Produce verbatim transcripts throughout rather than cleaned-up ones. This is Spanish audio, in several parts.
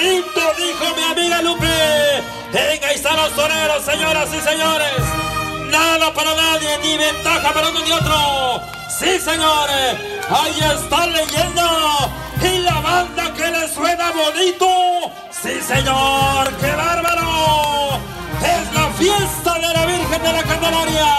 cuidadito, dijo mi amiga Lupe. Venga, ahí están los toreros, señoras y señores. Nada para nadie, ni ventaja para uno ni otro. Sí, señores, ahí está Leyenda y la banda que le suena bonito. Sí, señor, qué bárbaro. Es la fiesta de la Virgen de la Candelaria.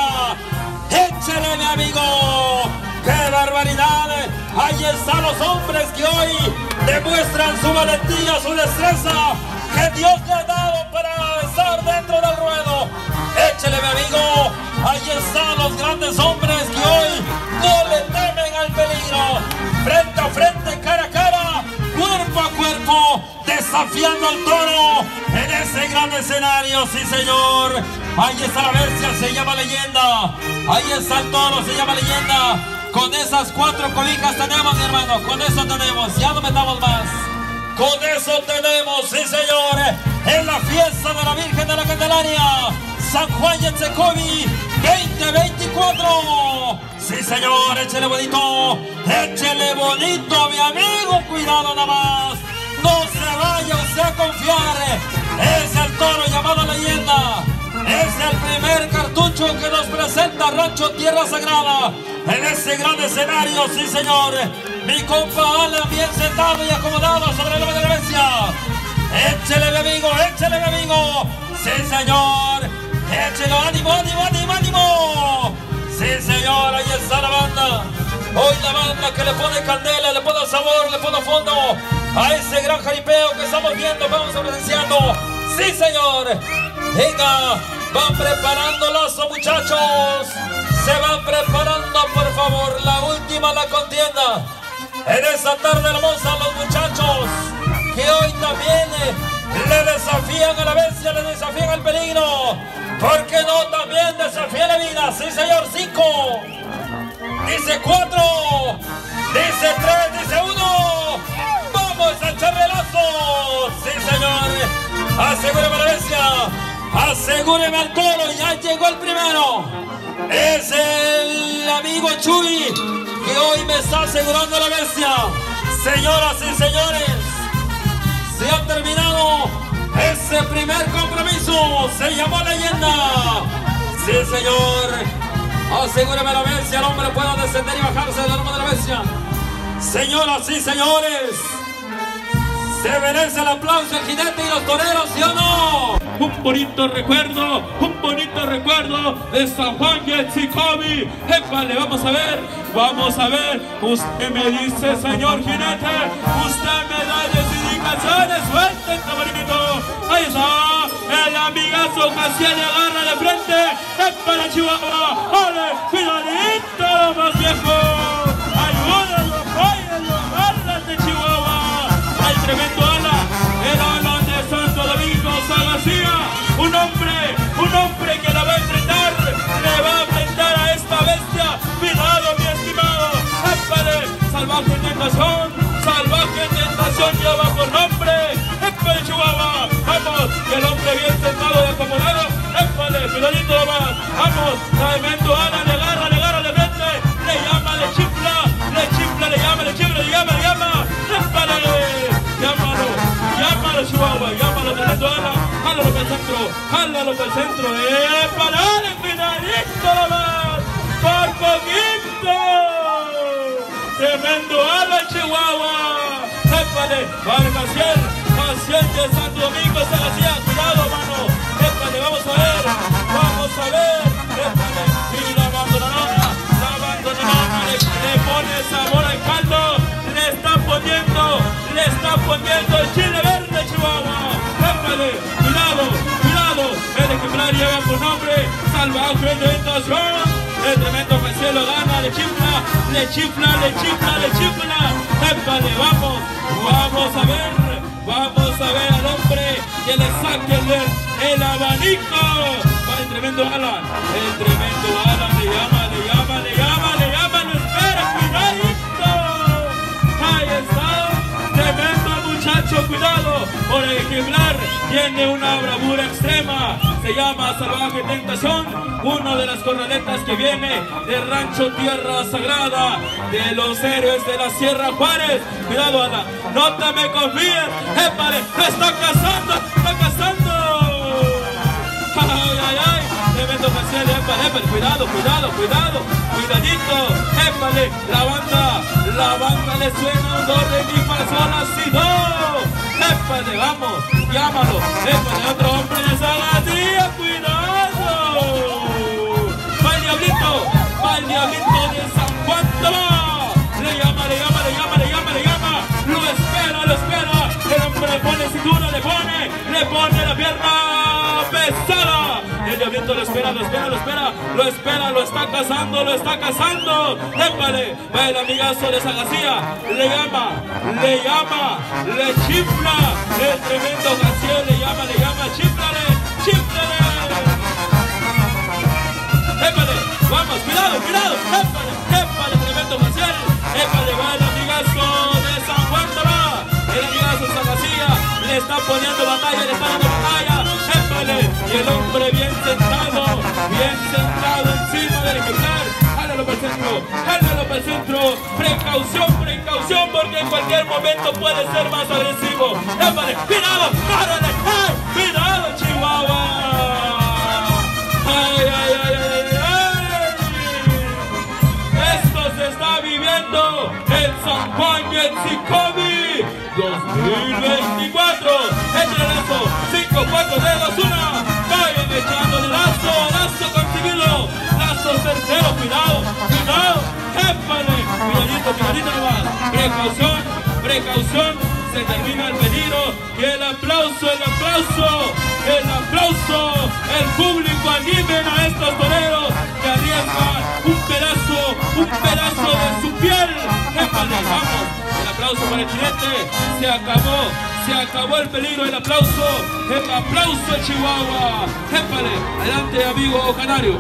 Échele, mi amigo. ¡Qué barbaridad! Ahí están los hombres que hoy demuestran su valentía, su destreza que Dios le ha dado para estar dentro del ruedo. Échele, mi amigo. Ahí están los grandes hombres que hoy no le temen al peligro. Frente a frente, cara a cara, cuerpo a cuerpo, desafiando al toro en ese gran escenario. Sí, señor. Ahí está la bestia, se llama Leyenda. Ahí está el toro, se llama Leyenda. Con esas cuatro cobijas tenemos, mi hermano. Con eso tenemos, ya no metamos más. Con eso tenemos, sí, señor. En la fiesta de la Virgen de la Candelaria, San Juan Yetzecovi veinte veinticuatro. Sí, señor, échele bonito. Échele bonito, mi amigo. Cuidado nada más. No se vaya usted a confiar. Es el toro llamado Leyenda. Es el primer cartucho que nos presenta Rancho Tierra Sagrada en ese gran escenario, sí, señor. Mi compa Alan bien sentado y acomodado sobre el lomo de la bestia. Échele, mi amigo, échele, mi amigo. Sí, señor. Échele, ánimo, ánimo, ánimo, ánimo. Sí, señor, ahí está la banda. Hoy la banda que le pone candela, le pone sabor, le pone fondo a ese gran jaripeo que estamos viendo, vamos presenciando. Sí, señor. Venga, van preparando los muchachos. Se van preparando, por favor, la última la contienda. En esta tarde hermosa, los muchachos que hoy también le desafían a la bestia, le desafían al peligro. ¿Por qué no también desafían la vida? Sí, señor, cinco. Dice cuatro. Dice tres, dice uno. Vamos a echarle lazo. Sí, señor. Asegúreme la bestia. Asegúreme al toro, ya llegó el primero. Es el amigo Chuy que hoy me está asegurando la bestia. Señoras y señores, se ha terminado ese primer compromiso. Se llamó Leyenda. Sí, señor. Asegúreme la bestia, el hombre pueda descender y bajarse del lomo de la bestia. Señoras y señores, se merece el aplauso el jinete y los toreros, ¿sí o no? Un bonito recuerdo, un bonito recuerdo de San Juan Yetzecovi. Épale, vamos a ver, vamos a ver. Usted me dice, señor jinete, usted me da las indicaciones. Suelta el tabarinito. Ahí está, el amigazo casi le agarra de frente. Épale, Chihuahua. ¡Ole, cuidadito, más viejo! Ayúdalo, apóyalo, agárrate, Chihuahua. Al tremendo ala, el ala de Santo Domingo Sagacía. Un hombre, un hombre que la va a enfrentar, le va a enfrentar a esta bestia. Cuidado, mi estimado. Épale, salvaje tentación, salvaje tentación lleva por nombre. Épale, Chihuahua. Vamos, que el hombre bien sentado y acomodado. Épale, cuidadito nomás. Vamos, tremendo ala, le agarra, le agarra, le mete, le llama, le chifla, le chifla, le llama, le chifla, le llama, le llama. Épale, llámalo, llámalo, Chihuahua, llámalo, tremendo ala. Jálalo para el centro, jálalo para el centro. ¡Épale, dale, cuidadito nomás! ¡Por poquito! ¡Tremendo ala, Chihuahua! ¡Épale! ¡Vale, Maciel! ¡Maciel de Santo Domingo Sagacía! ¡Cuidado, mano! ¡Épale, vamos a ver! ¡Vamos a ver! ¡Épale! ¡Y la abandonada! ¡La abandonada! Le, le pone sabor al caldo. ¡Le está poniendo! ¡Le está poniendo el chile verde, Chihuahua! ¡Épale! ¡Cuidado! ¡Cuidado! El ejemplar lleva por nombre Salvaje Tentación. El tremendo Maciel lo gana, le chifla, le chifla, le chifla, le chifla. ¡Épale! ¡Vamos! ¡Vamos a ver! ¡Vamos a ver al hombre que le saque el, el abanico! ¡Va el tremendo Alan! El tremendo Alan le llama, le llama, le llama, le llama, ¡no espera! ¡Cuidadito! ¡Ahí está! ¡Tremendo muchacho! ¡Cuidado! Por ejemplar tiene una bravura extrema. se llama Salvaje Tentación, una de las corraletas que viene del rancho Tierra Sagrada, de los héroes de la Sierra Juárez. Cuidado, Ana, no te me confíes, épale, me está cazando, está cazando. Ay, ay, ay, tremendo facial, épale, épale, cuidado, cuidado, cuidado, cuidadito, épale, la banda, la banda le suena un do, re, mi, fa, sol, la, si, do. Épale, vamos, llámalo, épale, otro hombre de Sagadía, cuidado. Va el diablito, va el diablito de San Juan de la. Le llama, le llama, le llama, le llama, le llama, lo espera, lo espera, el hombre le pone cintura, le pone, le pone la pierna pesada. El diablito lo espera, lo espera, lo espera, lo espera, lo está cazando, lo está cazando. Épale, va el amigazo de Sagacía, le llama, le llama, le chifla, el tremendo García le llama, le llama, chiflale, chiflale. Épale, vamos, cuidado, cuidado, épale, épale, tremendo García, épale, va el amigazo de San Juan de la, el amigazo de Sagacía, le está poniendo batalla, le está dando batalla, épale, y el hombre bien sentado, bien sentado encima del ejemplar. Jálalo para el centro, jálalo para el centro, precaución, precaución, porque en cualquier momento puede ser más agresivo. ¡Épale! ¡Cuidado! ¡Párale! ¡Ay! ¡Cuidado, Chihuahua! ¡Ay, ay, ay, ay, ay! Esto se está viviendo en San Juan Yetzicomi dos mil veinticuatro. ¡Échale lazo! cinco, cuatro, tres, dos, uno. Vayan echándole lazo, lazo conseguido, lazo certero, cuidado, cuidado, épale, cuidadito, cuidadito nomás, precaución, precaución, se termina el peligro y el aplauso, el aplauso, el aplauso, el público animen a estos toreros que arriesgan un pedazo, un pedazo de su piel, épale, vamos, el aplauso para el jinete, se acabó. Se acabó el peligro, el aplauso, el aplauso de Chihuahua. Épale, adelante, amigo canario.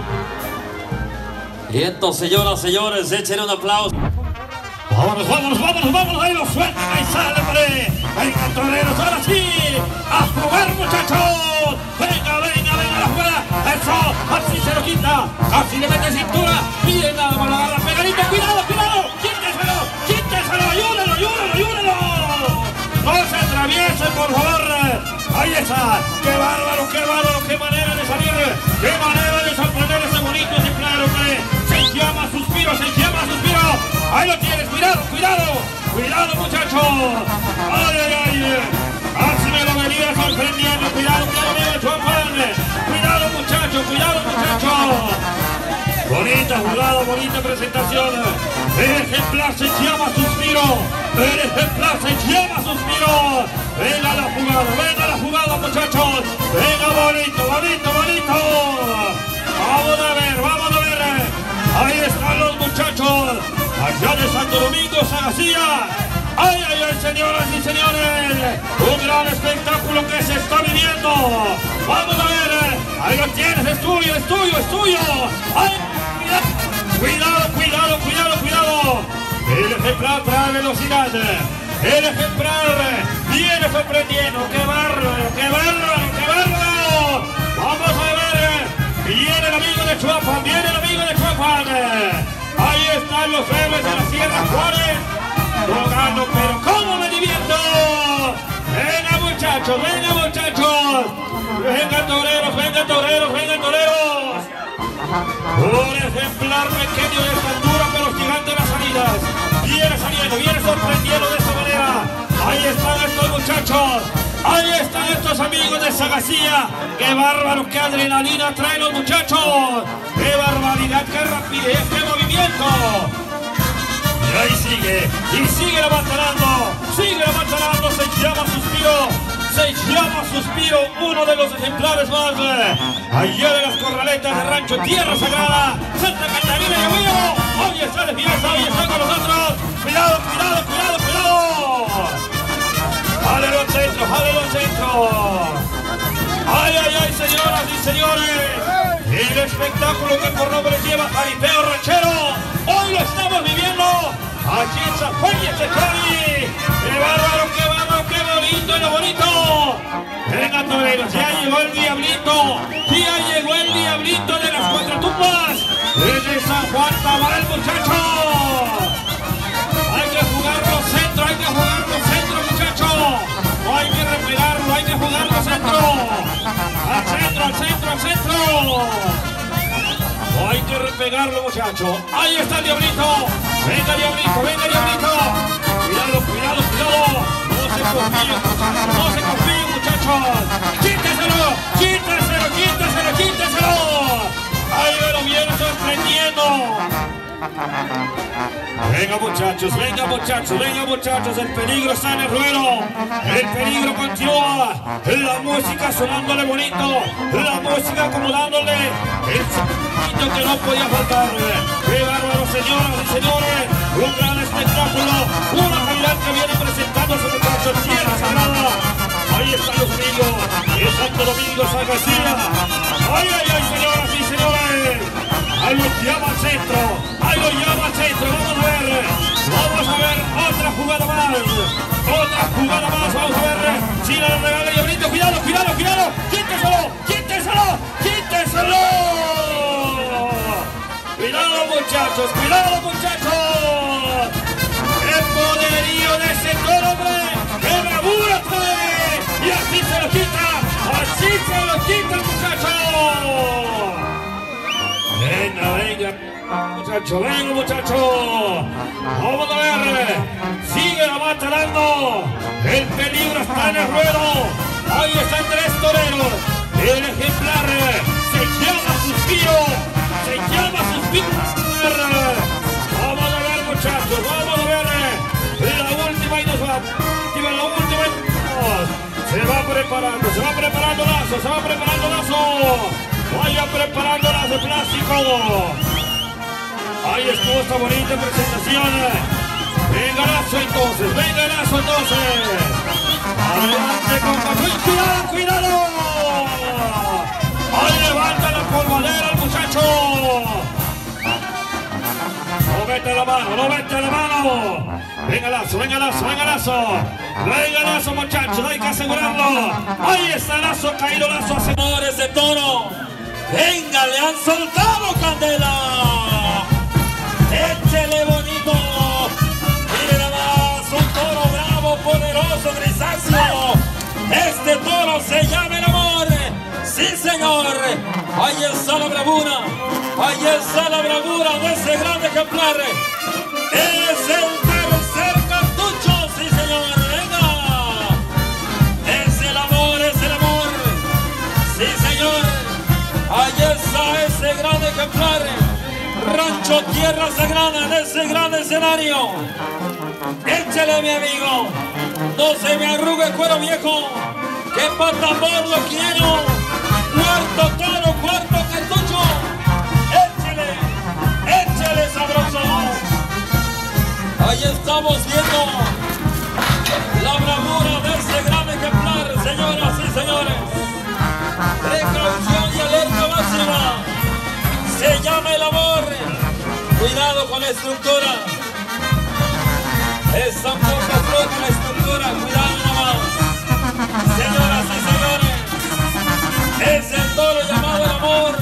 Y entonces, señoras, señores, échenle un aplauso. Vámonos, vámonos, vámonos, vámonos, ahí lo sueltan, ahí sale, hombre. Venga, toreros, ahora sí, a jugar, muchachos. Venga, venga, venga, la jugada. Eso, así se lo quita, así le mete cintura. Miren nada más, lo agarra pegadito, cuidado, cuidado. Quíteselo, quíteselo, ayúdenlo, ayúdenlo, ayúdenlo. No se atraviesen, por favor. Ahí está. Qué bárbaro, qué bárbaro, qué manera de salir. Qué manera de sorprender ese bonito ejemplar, hombre. Se llama Suspiro, se llama Suspiro. Ahí lo tienes, cuidado, cuidado. Cuidado, muchachos. Ay, ay, ay. Así me lo venía sorprendiendo. Cuidado, cuidado, cuidado, Juan. Cuidado, muchachos, cuidado, muchachos. Bonita jugada, bonita presentación. El ejemplar se llama Suspiro. El ejemplar se llama Suspiro. Venga la jugada, venga la jugada, muchachos. Venga, bonito, bonito, bonito. Vamos a ver, vamos a ver. Ahí están los muchachos. Allá de Santo Domingo, Sagacía. Ay, ay, ay, señoras y señores. Un gran espectáculo que se está viviendo. Vamos a ver. Ahí lo tienes, es tuyo, es tuyo, es tuyo. Ay, cuidado, cuidado, cuidado, cuidado. El ejemplar trae velocidad. El ejemplar viene sorprendiendo. ¡Qué bárbaro, qué bárbaro, qué bárbaro! Vamos a ver. Viene el amigo de Chuapan, viene el amigo de Chuapan. Ahí están los héroes de la Sierra Juárez. Jugando, pero ¿cómo me divierto? Venga, muchachos, venga, muchachos. Venga, toreros, venga, toreros, venga, toreros. Un ejemplar pequeño de estatura, pero gigante en las salidas. Viene saliendo, viene sorprendiendo de esta manera. Ahí están estos muchachos. Ahí están estos amigos de Sagacía. ¡Qué bárbaro, qué adrenalina traen los muchachos! ¡Qué barbaridad, qué rapidez, qué movimiento! Y ahí sigue, y sigue levantando, sigue levantando, se llama Suspiro, se llama Suspiro, uno de los ejemplares más allá de las corraletas de Rancho Tierra Sagrada, Santa Catarina de Huevo. Hoy está de fiesta, hoy está con nosotros. Cuidado, cuidado, cuidado, cuidado. Jálelo al centro, jálelo al centro. Ay, ay, ay, señoras y señores. El espectáculo que por nombre lleva Jaripeo Ranchero. Hoy lo estamos viviendo aquí en San Juan Yetzicomi. ¡Qué bárbaro, qué bárbaro, qué bonito y lo bonito! Venga, toreros, ya llegó el diablito. más. Desde San Juan va el muchacho. Hay que jugarlo centro, hay que jugarlo centro, muchacho. No hay que repegarlo, hay que jugarlo centro. Al centro, al centro, al centro. No hay que repegarlo, muchacho. Ahí está el diablito. Venga, diablito, venga, diablito. Cuidado, cuidado, cuidado. No se confíen, no se confíen, muchachos. Quíteselo, quíteselo, quíteselo, quíteselo. Ahí lo viene sorprendiendo. Venga, muchachos, venga, muchachos, venga, muchachos. El peligro está en el ruedo. El peligro continúa. La música sonándole bonito. La música acomodándole. El sonido que no podía faltar. ¡Qué bárbaro, señoras y señores! Un gran espectáculo. Una calidad que viene presentando a su muchacho en tierra sagrada. Ahí están los amigos. El Santo Domingo San García. ¡Ay, ay, ay, señoras y señores! Ahí lo llama al centro. Ahí lo llama al centro. Vamos a ver. Vamos a ver otra jugada más. Otra jugada más. Vamos a ver. Si la regala el diablito. Cuidado, cuidado, cuidado. Quíteselo, quíteselo, quíteselo. Cuidado, muchachos, cuidado, muchachos. El poderío de ese toro, hombre. ¡Qué bravura trae! Y así se lo quita. Así se lo quita el muchacho. Venga, venga, muchacho, venga, muchacho. Vamos a ver. Sigue la mata dando. El peligro está en el ruedo. Ahí están tres toreros. El ejemplar se llama Suspiro. Se llama Suspiro. Vamos a ver, muchachos. Vamos a ver. La última y nos va. La última y se va preparando. Se va preparando Lazo. Se va preparando Lazo. Vaya preparando las de plástico. Ahí estuvo esta bonita presentación. Venga Lazo entonces, venga Lazo entonces. Adelante con Pachuy. Cuidado, cuidado. Ahí levanta la polvadera el muchacho. No mete la mano, no mete la mano. Venga Lazo, venga Lazo, venga Lazo. Venga Lazo, muchachos, hay que asegurarlo. Ahí está Lazo, caído Lazo. Señores de toro. Venga, le han soltado candela. Échele bonito. Mire nada más, un toro bravo, poderoso, grisáceo. Este toro se llama el amor. Sí, señor. Ahí está la bravura. Ahí está la bravura de ese gran ejemplar. Es el tercer cartucho. Sí, señor. Venga. Es el amor, es el amor. Sí, señor. Ahí está ese gran ejemplar. Rancho Tierra Sagrada en ese gran escenario. Échale, mi amigo. No se me arrugue el cuero viejo. Que patambor lo quiero. Cuarto toro, cuarto cartucho. Échale, échale sabroso. Ahí estamos viendo la bravura de ese gran ejemplar, señoras y señores. Precaución y alerta máxima. Se llama el amor. Cuidado con la estructura. Es un poco floja la estructura. Cuidado nomás. Señoras y señores. Es el toro llamado el amor.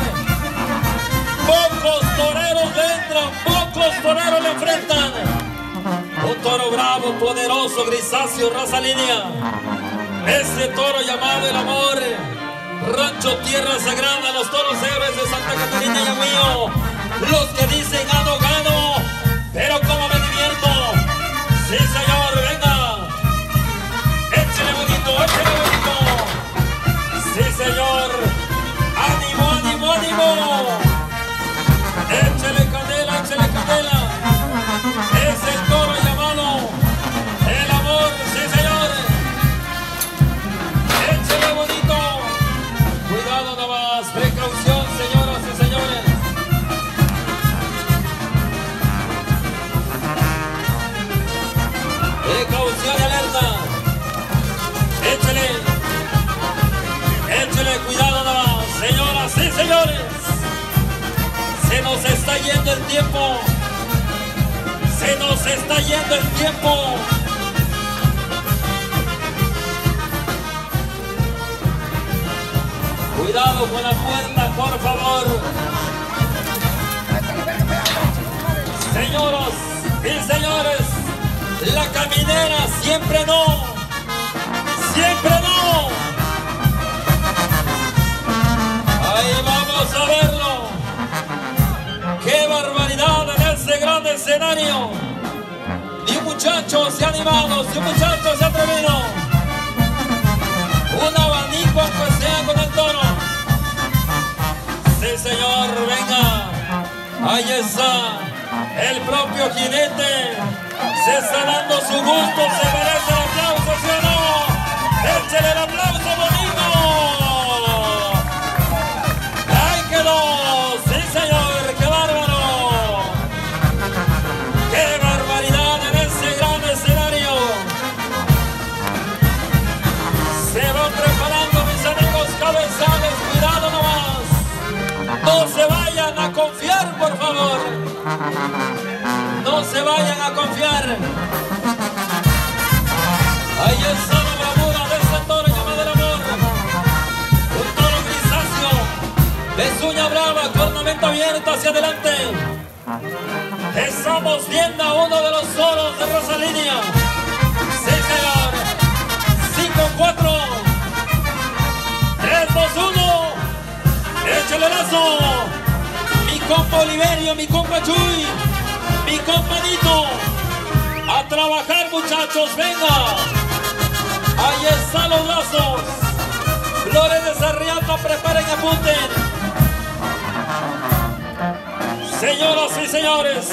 Pocos toreros le entran. Pocos toreros le enfrentan. Un toro bravo, poderoso, grisáceo, raza línea. Ese toro llamado el amor. Rancho Tierra Sagrada, los toros héroes de Santa Catarina y Agüillo. Los que dicen gano, gano, pero como me divierto. Sí, señor, venga. Échele bonito, échele bonito. Sí, señor. Ánimo, ánimo, ánimo. Échele candela, échele candela. Es el toro llamado el amor, sí, señor. Échele bonito. Cuidado nada más, precaución, señoras y señores. Precaución y alerta. Échale. Échale, cuidado nada más, señoras y señores. Se nos está yendo el tiempo. Se nos está yendo el tiempo. Cuidado con la puerta, por favor. Señoras y señores, la caminera siempre no, siempre no. Ahí vamos a verlo. ¡Qué barbaridad en ese gran escenario! Ni un muchacho se ha animado, si un muchacho se ha atrevido. Un abanico aunque sea con el toro. Sí, señor, venga. Ahí está. El propio jinete se está dando su gusto. Se merece el aplauso, ¿sí o no? ¡Échale el aplauso bonito! ¡Ahí quedó! ¡Sí, señor! ¡Qué bárbaro! ¡Qué barbaridad en ese gran escenario! Se van preparando, mis amigos cabezales. ¡Cuidado nomás! ¡No se vayan a confiar, por favor! ¡No se vayan a confiar! Ahí está la bravura de ese toro llamado el amor. Un toro grisáceo, de uña brava, cornamenta abierta hacia adelante. Estamos viendo a uno de los toros de Rosa Línea. Sí, señor. cinco, cuatro, tres, dos, uno. ¡Échale lazo! Mi compa Oliverio, mi compa Chuy, mi compa Nito. A trabajar, muchachos, venga. Ahí están los lazos. Flores de Sarriata, preparen y apunten. Señoras y señores,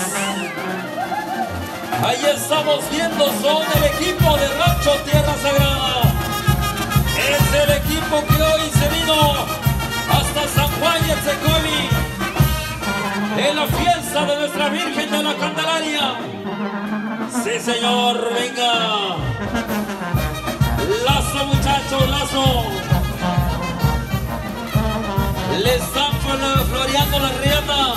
ahí estamos viendo, son el equipo de Rancho Tierra Sagrada. Es el equipo que hoy se vino hasta San Juan y Etzecovi en la fiesta de nuestra Virgen de la Candelaria. Sí, señor, venga. Lazo, muchachos, lazo. Le están floreando la riata,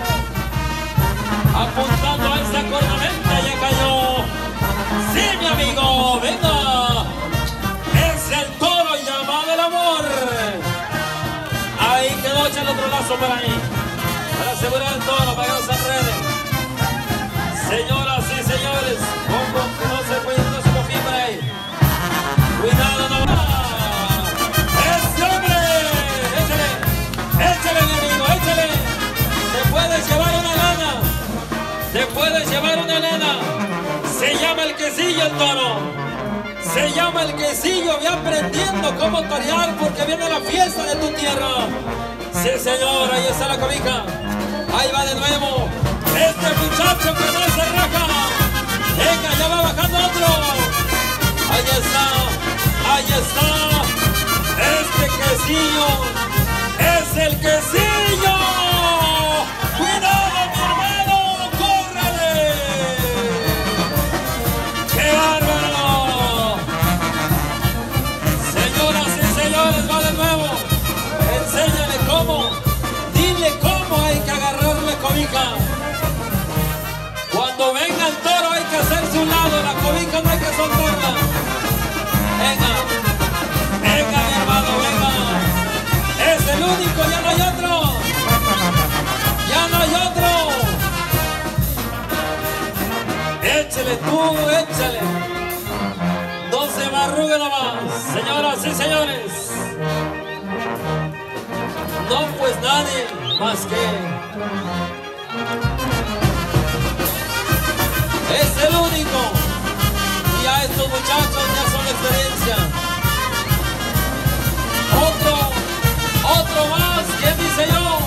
apuntando a esa cornamenta. Ya cayó. Sí, mi amigo, venga. Es el toro llamado el amor. Ahí quedó, echa el otro lazo por ahí, para asegurar el toro, para que no se enrede. Señoras y señores, ojo que no se puede, no se confíe por ahí. Cuidado, no va. ¡Este hombre! ¡Échale! ¡Échale, mi amigo! ¡Échale! Te puedes llevar una lana. Te puedes llevar una lana. Se llama el quesillo el toro. Se llama el quesillo. Ve aprendiendo cómo torear porque viene la fiesta de tu tierra. Sí, señor, ahí está la cobija. Ahí va de nuevo. Este muchacho que no se raja. Venga, ya va bajando otro. Ahí está, ahí está. Este quesillo es el quesillo. ¡Cuidado, mi hermano! ¡Córrele! ¡Qué bárbaro! Señoras y señores, va de nuevo. Enséñale cómo, dile cómo hay que agarrarle cobija. Cuando venga el toro hay que hacerse un lado, la cobija no hay que soltarla. Venga, venga, mi hermano, venga. Es el único, ya no hay otro. Ya no hay otro. Échale tú, échale. No se me arrugue nomás. Señoras y señores. No, pues nadie más que es el único. Y a estos muchachos ya son experiencia. Otro, otro más. ¿Quién dice yo?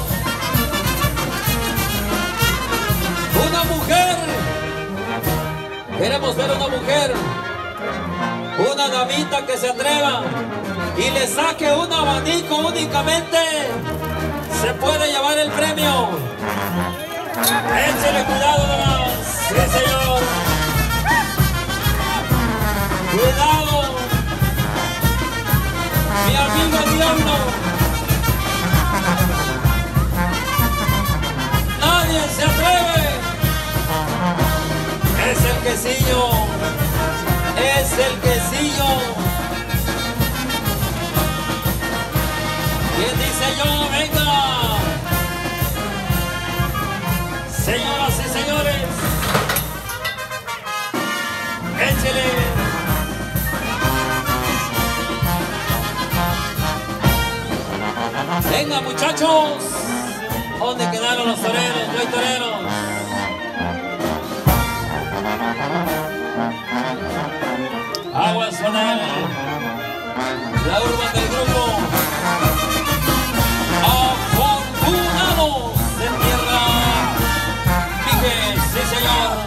Una mujer. Queremos ver una mujer. Una damita que se atreva y le saque un abanico únicamente. Se puede llevar el premio. Échale cuidado nomás. Sí, señor. Cuidado. Mi amigo el diablo. Nadie se atreve. Es el quesillo. Es el quesillo. ¿Quién dice yo? Venga. Señoras y señores. Venga, muchachos. ¿Dónde quedaron los toreros? No hay toreros. Aguas con él. La urban del grupo. Afortunados de tierra. Dije, sí señor.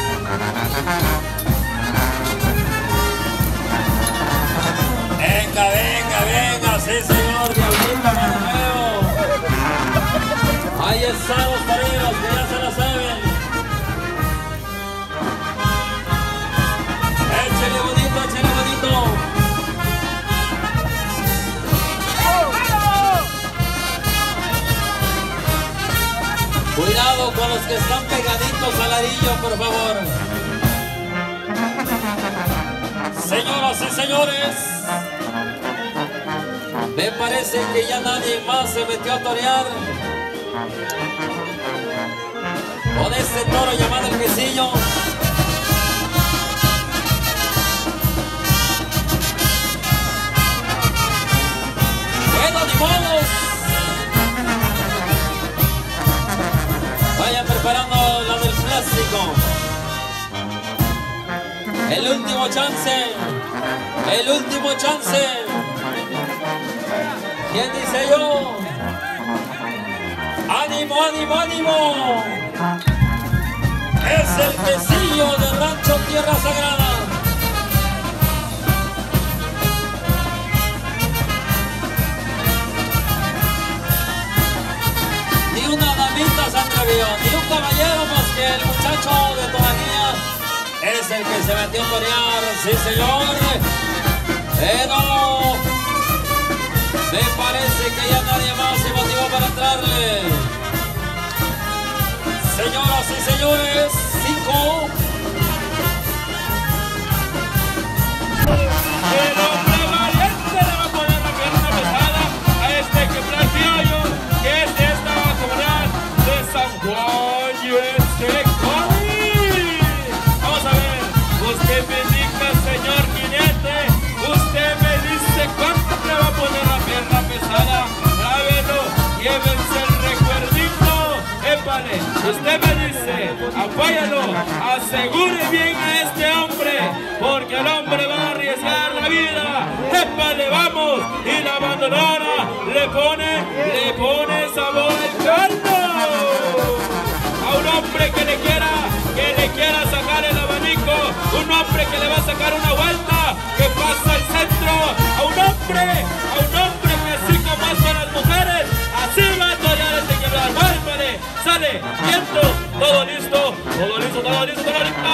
Venga, venga, venga, sí señor, Diablito, me nuevo. Ahí están los toreros que ya se la saben. Échale bonito, échale bonito. Cuidado con los que están pegaditos al ladrillo, por favor. Señoras y señores, me parece que ya nadie más se metió a torear con este toro llamado el Quesillo. Bueno, ni modos. Vayan preparando la del plástico. El último chance. El último chance. ¿Quién dice yo? ¡Ánimo, ánimo, ánimo! Es el Quesillo de Rancho Tierra Sagrada. Ni una damita se atrevió, ni un caballero más que el muchacho de Toranía. Es el que se metió a torear, sí señor. Pero me parece que ya nadie más se motivó para entrarle. Señoras y señores, cinco. El hombre valiente le va a poner la pierna pesada a este ejemplar criollo que es de esta comunidad de San Juan U S A. Vamos a ver, usted me indica, señor jinete, usted me dice cuánto le va a poner la pierna pesada. Grábelo, llévense el recuerdito. Épale, usted me dice, apóyalo, asegure bien a este hombre, porque el hombre va a arriesgar la vida. Épale, vamos, y la abandonada le pone, le pone sabor al caldo. A un hombre que le quiera, que le quiera sacar el abanico, un hombre que le va a sacar una vuelta, que pasa al centro, a un hombre, a un hombre que así como hacen las mujeres, así va a torear este quebrar. ¡Vale! Sale, viento, todo listo, todo listo, todo listo, todo listo.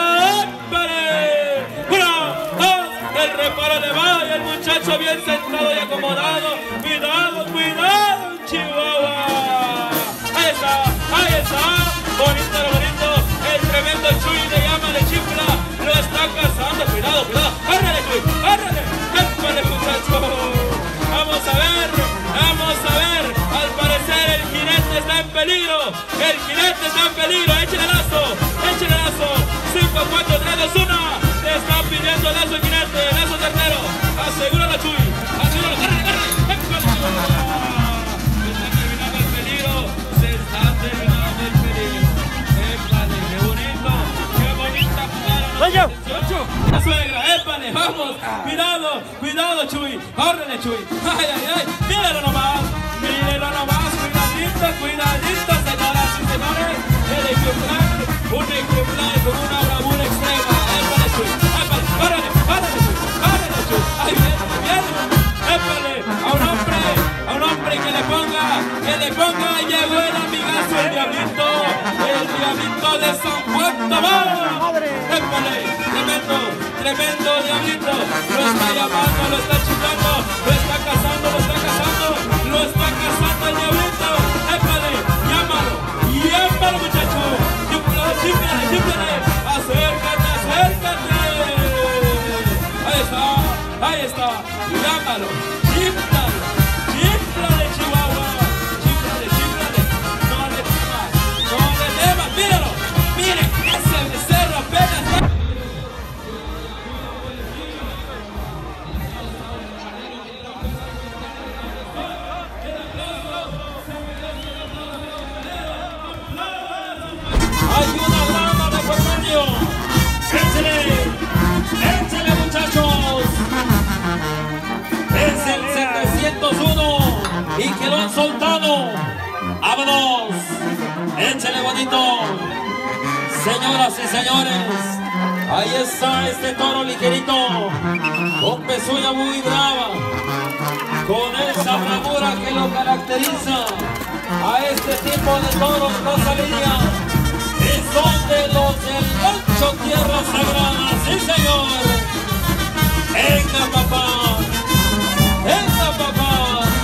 ¡Vale! ¡Uno, dos! El reparo le va y el muchacho bien sentado y acomodado. ¡Cuidado, cuidado, Chihuahua! Ahí está, ahí está. Bonito, bonito. El tremendo Chuy le llama, le chifla. Lo está cazando. Cuidado, cuidado. ¡Córrele, Chuy! ¡Córrele! ¡Épale, muchacho! Vamos a ver, vamos a ver. Al parecer el jinete está en peligro. El jinete está en peligro. Échale lazo, échale lazo. cinco, cuatro, tres, dos, uno. Le están pidiendo lazo el jinete, lazo tercero. Asegúralo, Chuy. Asegúralo. ¡Córrele, córrele! ¡Épale! Está terminando el peligro. Se está terminando el peligro. ¡Épale! ¡Qué bonito! ¡Qué bonita jugada! ¡La suegra! ¡Épale! ¡Vamos! ¡Cuidado! ¡Cuidado, Chuy! ¡Córrele, Chuy! ¡Ay, ay, ay! ¡Míralo nomás! ¡Míralo nomás! ¡Cuidadito, cuidadito, señoras y señores! El ejemplar, un ejemplar con una bravura extrema. ¡Épale, Chuy! ¡Épale! ¡Córrele! ¡Córrele, Chuy! ¡Córrele, Chuy! ¡Ahí viene! ¡Ahí viene! ¡Épale! ¡A un hombre! ¡A un hombre que le ponga! ¡Que le ponga! ¡Llegó el amigazo, el Diablito! ¡El Diablito de San Juan Tomás! ¡Épale! ¡Tremendo! ¡Tremendo Diablito! Lo está llamando, lo está chiflando, lo está cazando, lo está cazando, lo está cazando el Diablito. ¡Épale! ¡Llámalo! ¡Llámalo, muchacho! ¡Chúpale, chúpale, chúpale! ¡Acércate, acércate! Ahí está, ahí está. ¡Llámalo! ¡Chúpale! ¡Chúpale, Chihuahua! ¡Chúpale, chúpale! ¡No le temas! ¡No le temas! ¡Míralo! ¡Miren! ¡Ese becerro apenas! bonito. Señoras y señores, ahí está este toro ligerito, con pezuña muy brava, con esa bravura que lo caracteriza a este tipo de toros, Rosa Lidia. Y son de los del Rancho Tierra Sagrada, sí señor. Venga papá, venga papá.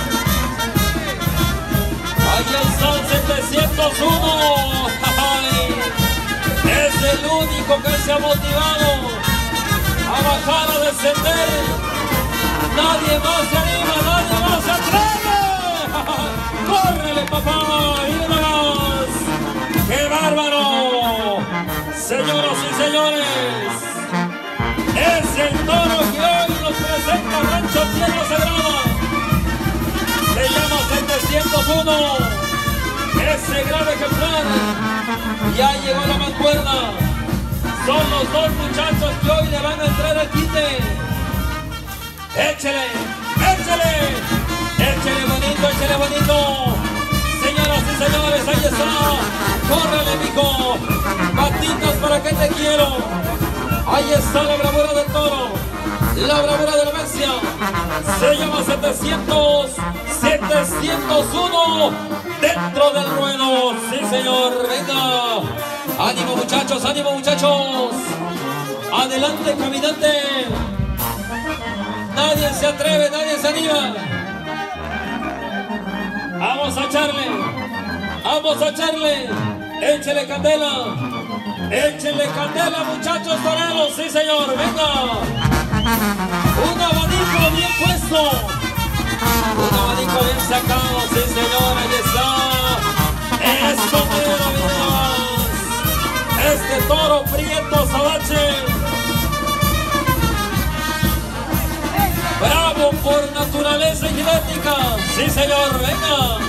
Ahí está el setecientos uno. ¡Ay! Es el único que se ha motivado a bajar, a descender. Nadie más se anima, nadie más se atreve. ¡Córrele papá! ¡Y más! ¡Qué bárbaro! Señoras y señores, es el toro que hoy nos presenta Rancho Tierra Sagrada. Se llama setecientos uno. Ese grave ejemplar ya llegó a la mancuerna. Son los dos muchachos que hoy le van a entrar al quite. Échele, échele, échele bonito, échele bonito. Señoras y señores, ahí está. Córrele, mijo. Patitas, ¿para qué te quiero? Ahí está la bravura del toro, la bravura de la bestia. Se llama setecientos, setecientos uno dentro del ruedo. Sí, señor, venga. Ánimo, muchachos, ánimo, muchachos. Adelante, caminante. Nadie se atreve, nadie se anima. Vamos a echarle, vamos a echarle. Échele candela. Échenle candela, muchachos toreros, sí señor, venga. Un abanico bien puesto. Un abanico bien sacado, sí señor, ahí está. Esto mero, mira más. Este toro prieto sabache. Bravo por naturaleza y genética, sí señor, venga.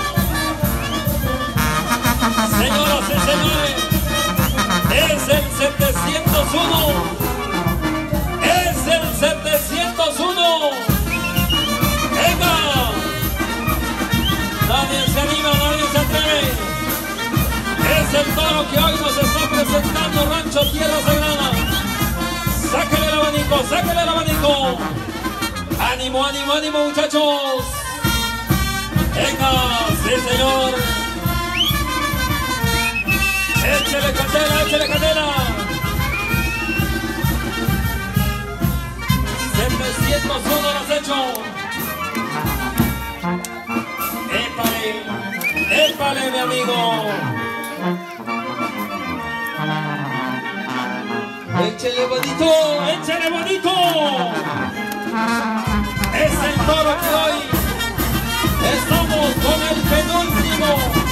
Señoras y señores, es el setecientos uno. Es el setecientos uno. Venga. Nadie se anima, nadie se atreve. Es el toro que hoy nos está presentando Rancho Tierra Sagrada. Sáquele el abanico, sáquele el abanico. Ánimo, ánimo, ánimo, muchachos. Venga, sí señor. Échele candela, échele candela. setecientos uno lo has hecho. Épale, épale, mi amigo. Échele bonito, échele bonito. Es el toro que hoy estamos con el penúltimo.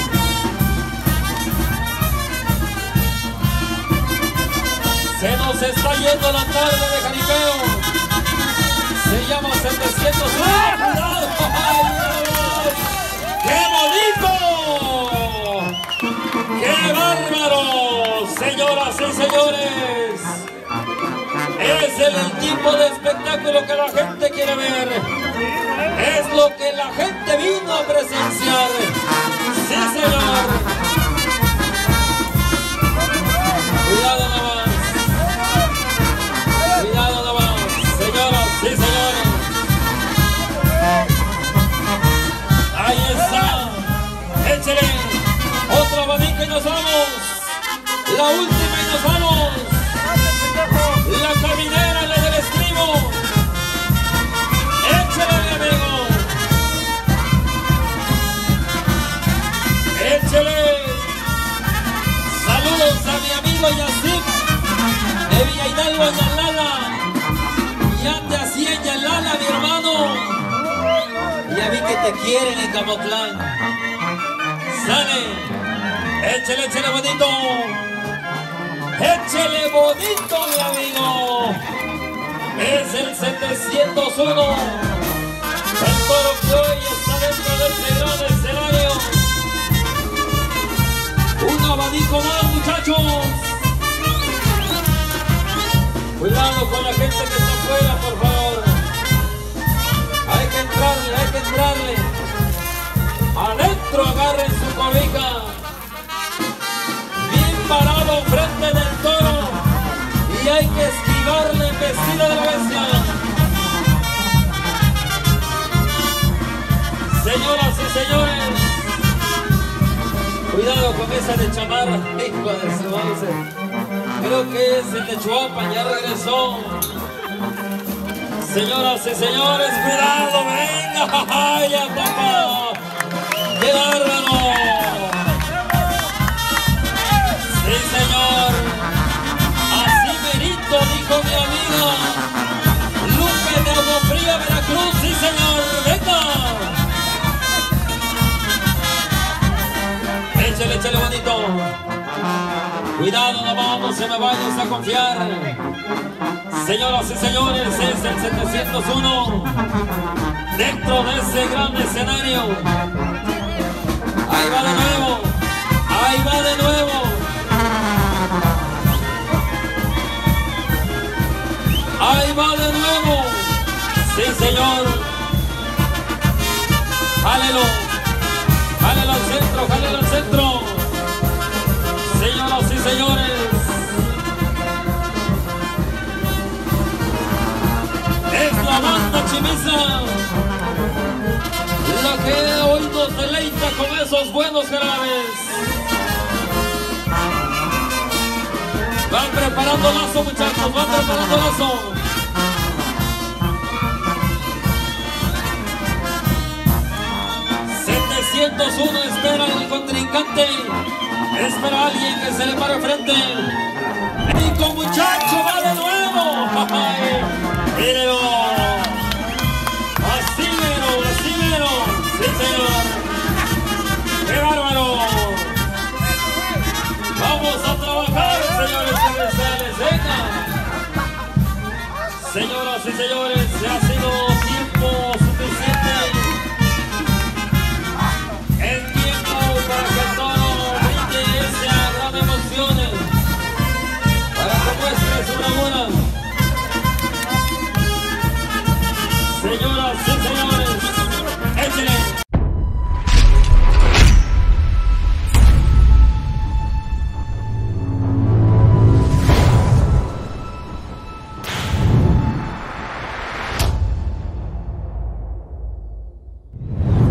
Se nos está yendo la tarde de jaripeo. Se llama setecientos uno. ¡Qué bonito! ¡Qué bárbaro! Señoras y señores, es el, el tipo de espectáculo que la gente quiere ver. Es lo que la gente vino a presenciar. Sí, señor. Cuidado nada más. Cuidado nada más, señoras y señores. Ahí está. Échele. Otro abanico y nos vamos. La última y nos vamos. La caminera, la del estribo. Échele, mi amigo. Échele. Saludos a mi amigo Yacip de Villa Hidalgo, Yalala. Y ande así en Yalala, mi hermano. Ya vi que te quieren en Camotlán. Sale. Échele, échele bonito. Échele bonito, mi amigo. Es el setecientos uno. El toro que hoy está dentro de este gran escenario. Un abanico más, muchachos. Cuidado con la gente que está afuera, por favor. Hay que entrarle, hay que entrarle. Adentro agarren su cobija. parado frente del toro y hay que esquivar la embestida de la bestia. Señoras y señores, cuidado con esa de chamarra, hijo de su madre. Creo que es el de Chuapan, ya regresó. Señoras y señores, cuidado, venga, ¡ay, ya papá! ¡Qué bárbaro! Sí, señor, así merito, dijo mi amiga Lupe de Agua Fría, Veracruz, sí, señor, venga. Échale, échale bonito. Cuidado, no vamos, se me vayas a confiar. Señoras y señores, es el setecientos uno dentro de ese gran escenario. Ahí va de nuevo, ahí va de nuevo. Ahí va de nuevo. Sí, señor. Jálelo, jálelo al centro, jálelo al centro. Señoras y señores, es la banda Chimiza la que hoy nos deleita con esos buenos jarabes. Van preparando lazo, muchachos, van preparando lazo. setecientos uno espera el contrincante. Espera a alguien que se le pare frente. Y con muchacho va de nuevo. Mírelo. Así mero, así mero. Sí, señor. ¡Qué bárbaro! Vamos a trabajar, señores comerciales. Venga. Señoras y señores, se hace